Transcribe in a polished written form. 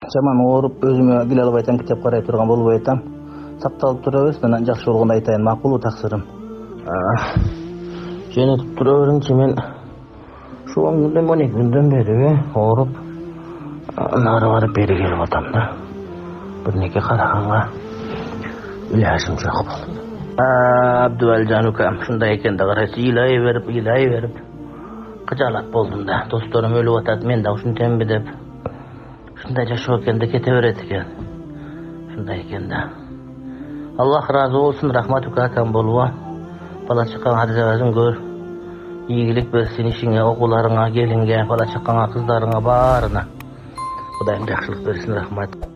Жаман ооруп өзүмө келе албай атам, китеп карай турган болбой атам. Сакталып турабыз, анан жакшы болгондо айтайын, макулбу таксырым. Жөнөтүп тура бериңчи, мен ушул 12 күндөн бери ооруп, нары барып бери келип атам да. Бирнеке караганга илажым жок болду. Абдывалжан укам, ушундай экен да карайсыз, ыйлай берип кыжалат болдум да. Досторум өлүп атат, мен да ушинтемби деп. Ушундай жашоо экен да, кете берет экен. Ушундай экен да. Аллах разы болсун, рахмат укакам болуп. Бала чакаңа арзабазын көр. Ийгилик берсин ишиңе, окууларыңа, келинге, бала чакаңа, кыздарыңа баарына. Кудайым жакшылык берсин, рахмат.